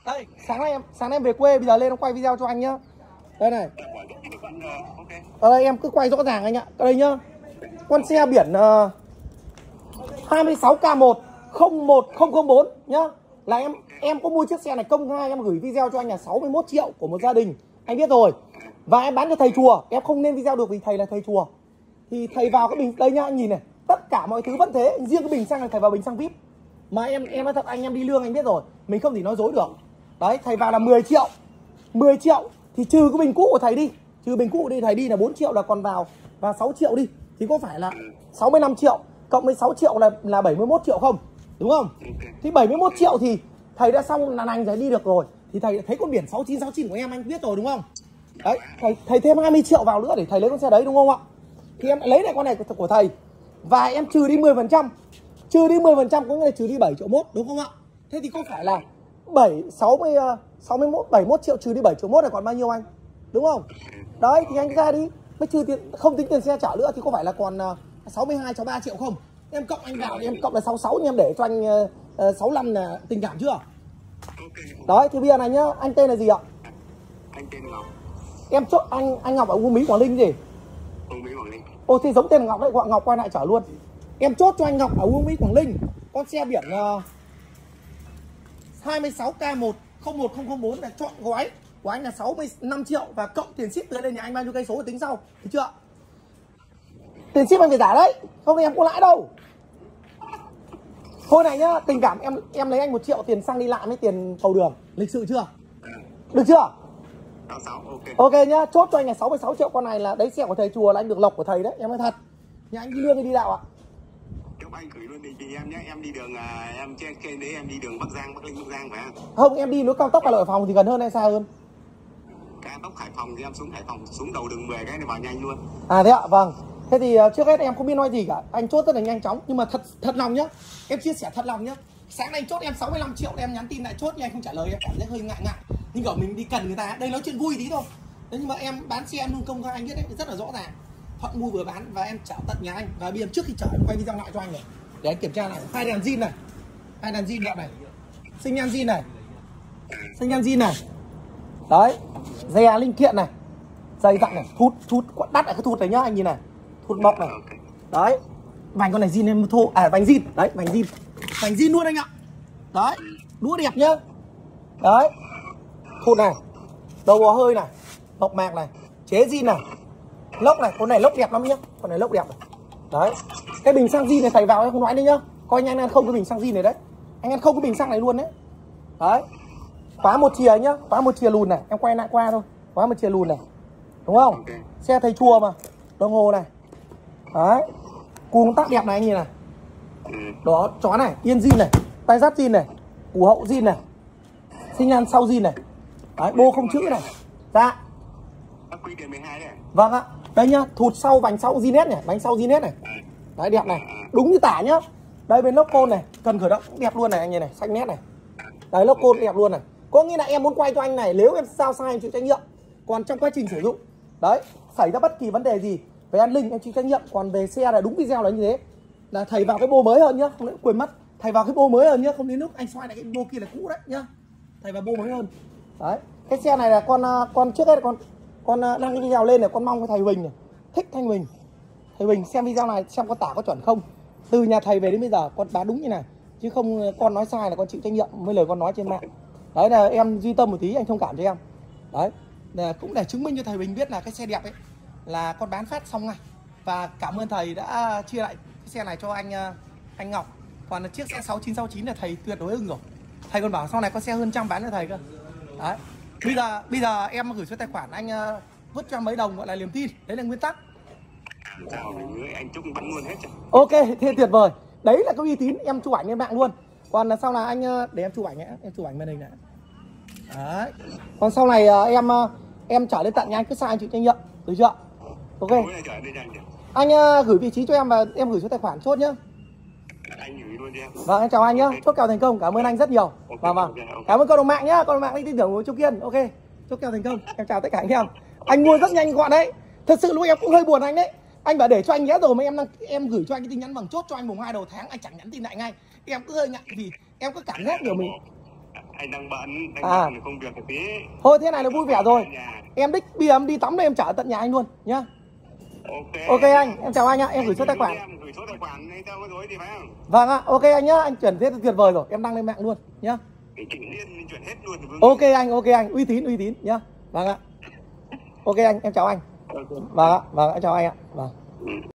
Đây, sáng nay em về quê, bây giờ lên nó quay video cho anh nhá. Đây này. Ở đây em cứ quay rõ ràng anh ạ. Ở đây nhá. Con xe biển 26K1 01004 nhá. Là em có mua chiếc xe này công khai, em gửi video cho anh là 61 triệu của một gia đình. Anh biết rồi. Và em bán cho thầy chùa, em không lên video được vì thầy là thầy chùa. Thì thầy vào cái bình đây nhá, anh nhìn này, tất cả mọi thứ vẫn thế, riêng cái bình xăng này thầy vào bình xăng VIP. Mà em nói thật anh, em đi lương anh biết rồi, mình không thể nói dối được. Đấy, thầy vào là 10 triệu. 10 triệu thì trừ cái bình cũ của thầy đi, trừ bình cũ đi thầy đi là 4 triệu là còn vào, và 6 triệu đi thì có phải là 65 triệu cộng với 6 triệu là 71 triệu không? Đúng không? Thì 71 triệu thì thầy đã xong là anh thầy đi được rồi. Thì thầy thấy con biển 6969 của em anh biết rồi đúng không? Đấy, thầy thêm 20 triệu vào nữa để thầy lấy con xe đấy đúng không ạ? Thì em lại lấy lại con này của thầy và em trừ đi 10%. Trừ đi 10% có nghĩa là trừ đi 7 triệu mốt đúng không ạ? Thế thì có phải là 71 triệu trừ đi 7 triệu mốt là còn bao nhiêu anh? Đúng không? Đấy thì anh ra đi, mới trừ tiền, không tính tiền xe trả nữa thì có phải là còn 63 triệu không? Em cộng anh vào thì em cộng là 66 nhưng em để cho anh 65 là tình cảm chưa? Đấy thì bây giờ này nhá, anh tên là gì ạ? Anh tên Ngọc. Em chốt anh Ngọc ở Uông Bí Quảng Ninh gì? Uông Bí Quảng Ninh. Ô thì giống tên là Ngọc đấy, gọi Ngọc quay lại trả luôn. Em chốt cho anh Ngọc ở Uông Bí Quảng Ninh con xe biển 26K1 01004 là chọn gói của anh là 65 triệu và cộng tiền ship tới đây nhà anh bao nhiêu cây số thì tính sau, được chưa? Tiền ship anh phải trả đấy, không thì em có lãi đâu. Thôi này nhá, tình cảm em lấy anh 1 triệu tiền xăng đi lại với tiền cầu đường, lịch sự chưa? Được chưa? 66, ok nhá, chốt cho anh là 66 triệu, con này là đấy xe của thầy chùa là anh được lộc của thầy đấy, em nói thật. Nhà anh đi lương hay đi đạo ạ? Chúc anh gửi luôn địa chỉ em nhé, em đi đường em trên đấy em đi đường Bắc Giang, Bắc Ninh, Bắc Giang phải không? Không, em đi núi cao tốc Hà Nội Hải Phòng thì gần hơn hay xa hơn? Cao tốc Hải Phòng thì em xuống Hải Phòng, xuống đầu đường 10 cái này vào nhanh luôn. À thế ạ, vâng. Thế thì trước hết em không biết nói gì cả, anh chốt rất là nhanh chóng, nhưng mà thật lòng nhá, em chia sẻ thật lòng nhá. Sáng nay chốt em 65 triệu, em nhắn tin lại chốt nhưng anh không trả lời, em cảm thấy hơi ngại, nhưng kiểu mình đi cần người ta, đây nói chuyện vui tí thôi. Thế nhưng mà em bán xe em luôn công khai anh biết đấy, rất là rõ ràng. Thuận mua vừa bán và em trả tận nhà anh, và bây giờ trước khi chở em quay video lại cho anh này để anh kiểm tra lại. Hai đèn zin này, hai đèn zin đẹp này, sinh nhan zin này, sinh nhan zin này, đấy, dè linh kiện này, dây dặn này, thút đắt ở cái thút này nhá, anh nhìn này, thút bọc này, đấy, vành con này zin em thô, vành zin, đấy, vành zin luôn anh ạ, đấy, đũa đẹp nhá, đấy, thút này, đầu bò hơi này, bọc mạc này, chế zin này, lốc này, con này lốc đẹp lắm nhá, con này lốc đẹp này, đấy, cái bình xăng zin này thầy vào em không nói đấy nhá, coi anh ăn không cái bình xăng zin này đấy, anh ăn không cái bình xăng này luôn đấy, đấy, khóa một chìa nhá, khóa một chìa lùn này, em quay lại qua thôi, khóa một chìa lùn này, đúng không? Xe thầy chùa mà, đồng hồ này, đấy, cù công tắc đẹp này anh nhìn này, đó, chó này, yên zin này, tay dắt zin này, củ hậu zin này, sinh nhan sau zin này, đấy, bô không chữ này, dạ, vâng ạ, đây nhá, thụt sau vành sau zin này, bánh sau zin này, đấy đẹp này, đúng như tả nhá, đây bên lốc côn này, cần khởi động cũng đẹp luôn này anh nhìn này, xanh nét này, đấy lốc côn đẹp luôn này, có nghĩa là em muốn quay cho anh này, nếu em sao sai em chịu trách nhiệm, còn trong quá trình sử dụng, đấy, xảy ra bất kỳ vấn đề gì về an ninh em chịu trách nhiệm, còn về xe là đúng video là như thế, là thầy vào cái bô mới hơn nhá, không lẽ quên mất, thầy vào cái bô mới hơn nhá, không đến lúc anh xoay lại cái bô kia là cũ đấy nhá, thầy vào bô mới hơn, đấy, cái xe này là con trước hết con đăng cái video lên này, con mong với thầy Huỳnh này, thích Thanh Huỳnh, thầy Huỳnh xem video này xem có tả có chuẩn không, từ nhà thầy về đến bây giờ con bán đúng như này, chứ không con nói sai là con chịu trách nhiệm với lời con nói trên mạng, đấy là em duy tâm một tí anh thông cảm cho em, đấy là cũng để chứng minh cho thầy Bình biết là cái xe đẹp ấy là con bán phát xong ngay, và cảm ơn thầy đã chia lại cái xe này cho anh Ngọc, còn là chiếc xe 6969 là thầy tuyệt đối ưng rồi, thầy còn bảo sau này có xe hơn trăm bán cho thầy cơ, đấy, bây giờ em gửi số tài khoản anh vứt cho mấy đồng gọi là niềm tin, đấy là nguyên tắc. Anh chúc bắn luôn hết. Ok, thế tuyệt vời, đấy là có uy tín, em chụp ảnh lên mạng luôn, còn là sau này anh để em chụp ảnh nhé, em chụp ảnh màn hình này, đấy, còn sau này em trở lên tận nhà anh, cứ sai anh chịu trách nhiệm, được chưa? Ok, anh gửi vị trí cho em và em gửi số tài khoản chốt nhá. Anh gửi luôn đi em. Vâng, em chào anh nhá, chốt kèo thành công, cảm ơn anh rất nhiều. Vâng, cảm ơn cộng đồng mạng nhá, cộng đồng mạng đi tin tưởng của Trung Kiên. Ok, chốt kèo thành công, em chào tất cả anh em. Anh mua rất nhanh gọn đấy, thật sự lúc em cũng hơi buồn anh đấy, anh bảo để cho anh nhé rồi mà em gửi cho anh cái tin nhắn bằng chốt cho anh mùng 2 đầu tháng, anh chẳng nhắn tin lại ngay, em cứ hơi ngại vì em có cảm giác kiểu mình anh đang bận, công việc một tí. Thôi thế này là vui vẻ rồi. Em đích bây giờ em đi tắm đây em trả tận nhà anh luôn nhá. Ok anh, em chào anh ạ, em gửi số tài khoản. Em gửi số tài khoản đây tao mới thì phải không? Vâng ạ, ok anh nhá, anh chuyển thế tuyệt vời rồi, em đăng lên mạng luôn nhá. Chuyển hết luôn. Ok anh, uy tín nhá. Vâng ạ. Ok anh, em chào anh. Vâng ạ, em chào anh ạ. Vâng.